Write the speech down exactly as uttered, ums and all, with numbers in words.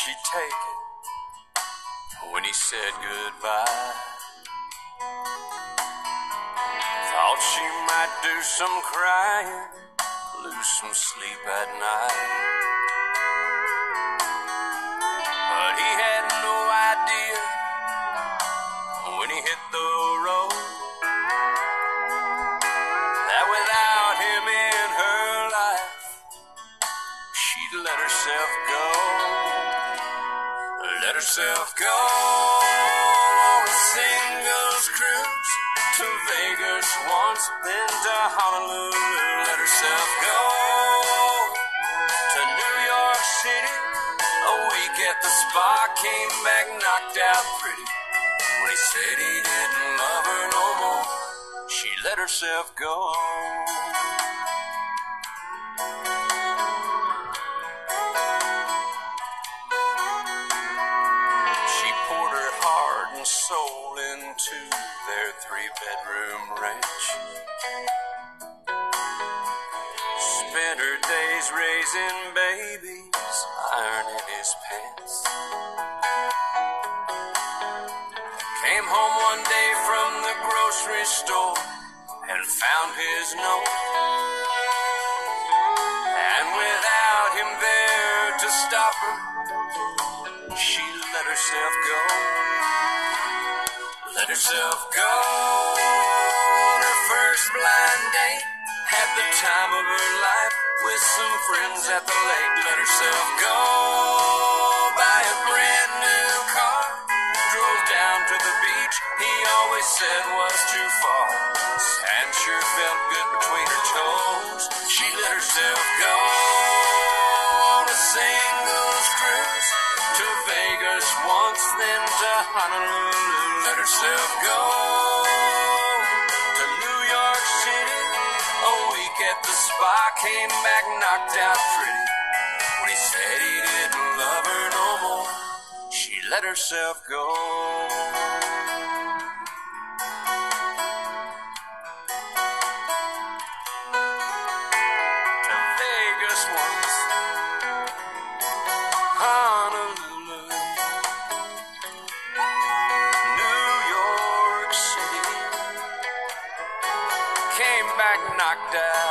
she take it when he said goodbye? Thought she might do some crying, lose some sleep at night. But he had no idea when he hit the road that without him in her life, she'd let herself go. Let herself go on a singles cruise to Vegas once, then to Honolulu. Let herself go to New York City. A week at the spa, came back knocked out pretty. When he said he didn't love her no more, she let herself go. She poured her heart and soul into their three-bedroom ranch. Spent her days raising babies, ironing his pants. Came home one day from the grocery store and found his note. And without him there to stop her, she let herself go. Let herself go on her first blind date. Had the time of her life with some friends at the lake. Let herself go buy a brand new car. Drove down to the beach he always said was too far. Sand sure felt good between her toes. She let herself go on a singles cruise to Vegas once, then to Honolulu. Let herself go to New York City. A week at the spa, came back knocked out pretty. When he said he didn't love her no more, she let herself go. To Vegas once, Honolulu, New York City. Came back knocked out